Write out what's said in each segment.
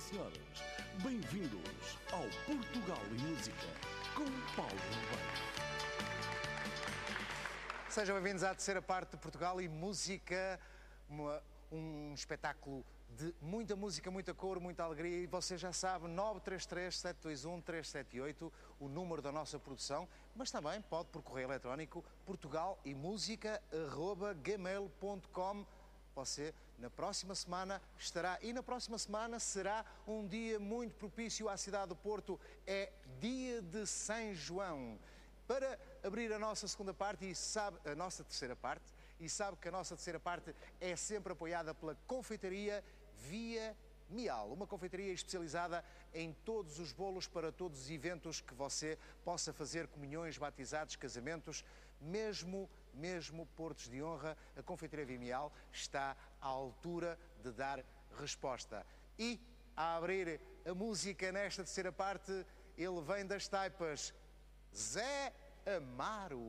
senhoras, bem-vindos ao Portugal e Música com Paulo Ribeiro. Sejam bem-vindos à terceira parte de Portugal e Música, um espetáculo de muita música, muita cor, muita alegria. E você já sabe, 933-721-378, o número da nossa produção, mas também pode por correio eletrónico portugalemusica@gmail.com. Você, na próxima semana, estará, e na próxima semana será um dia muito propício à cidade do Porto, é dia de São João. Para abrir a nossa segunda parte, a nossa terceira parte, e sabe que a nossa terceira parte é sempre apoiada pela confeitaria Via Mial, uma confeitaria especializada em todos os bolos para todos os eventos que você possa fazer, comunhões, batizados, casamentos, mesmo portos de honra. A confeitaria Via Mial está à altura de dar resposta. E a abrir a música nesta terceira parte, ele vem das taipas, Zé Amaro.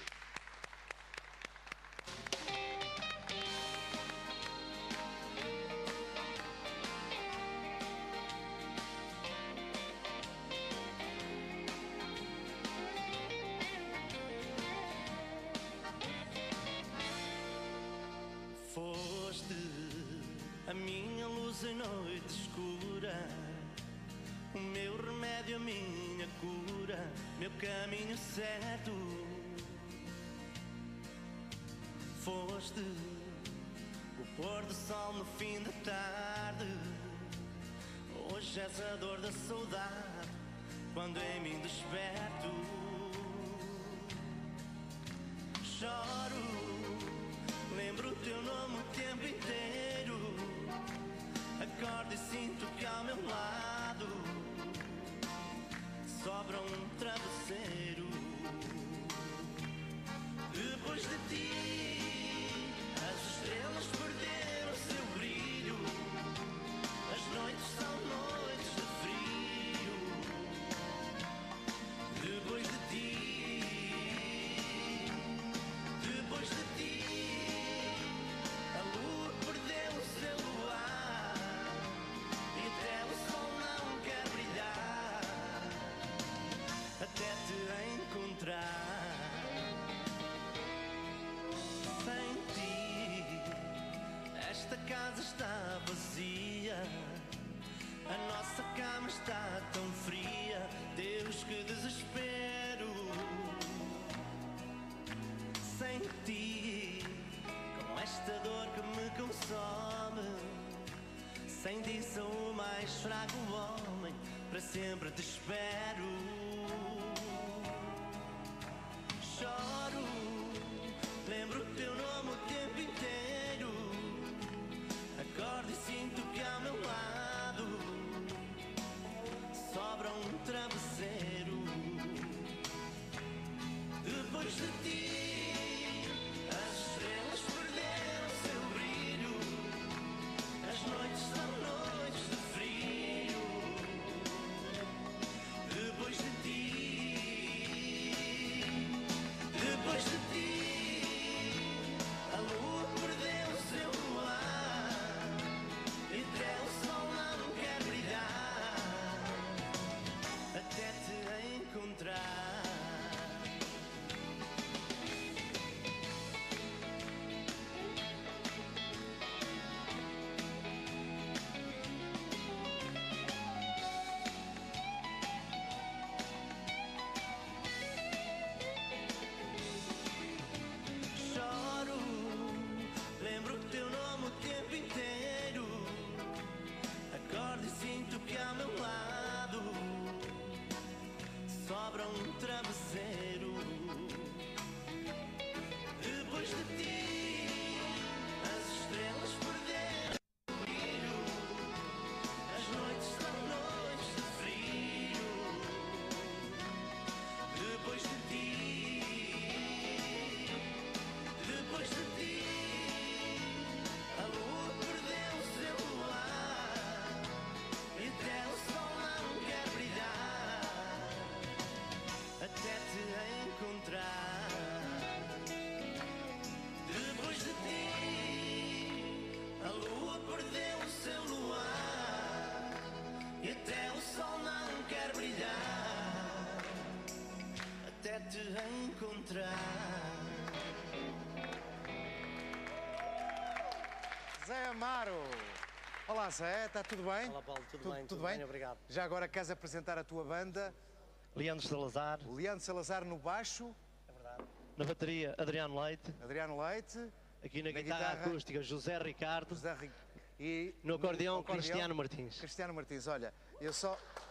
Foste a minha luz em noite escura, o meu remédio, a minha cura, meu caminho certo. Foste o pôr do sol no fim da tarde, hoje és a dor da saudade quando em mim desperto. Choro, lembro o teu nome o tempo inteiro, acordo e sinto que ao meu lado sobra um travesseiro. Depois de ti, as estrelas perderam seu brilho, as noites são noites de frio. Depois de ti, a lua perdeu o seu luar e até o sol não quer brilhar até te encontrar. Sem ti, esta casa está vazia, a nossa cama está tão fria. Deus, que desespero. Sem ti, com esta dor que me consome, sem ti sou o mais fraco homem, para sempre te espero. Choro, lembro o teu nome o tempo inteiro, acordo e sinto que ao meu lado sobra um travesseiro. Depois de ti, as estrelas perderam seu brilho, as noites são noites de frio. Depois de ti, a lua perdeu seu luar e até o sol não quer brilhar até te encontrar. Lembro o teu nome o tempo inteiro, acordo e sinto que ao meu lado sobra um travesseiro. Depois de ti, as estrelas perderam o brilho, as noites são noites de frio. Depois de ti, a lua perdeu o seu luar e até o sol não quer brilhar até te encontrar. Depois de ti, a lua perdeu o seu luar encontrar. Zé Amaro. Olá, Zé, está tudo bem? Olá, Paulo, tudo bem, obrigado. Já agora queres apresentar a tua banda? Leandro Salazar. Leandro Salazar no baixo. É verdade. Na bateria, Adriano Leite. Adriano Leite. Aqui na guitarra acústica, José Ricardo. E no acordeão, Cristiano Martins. Cristiano Martins, olha, eu só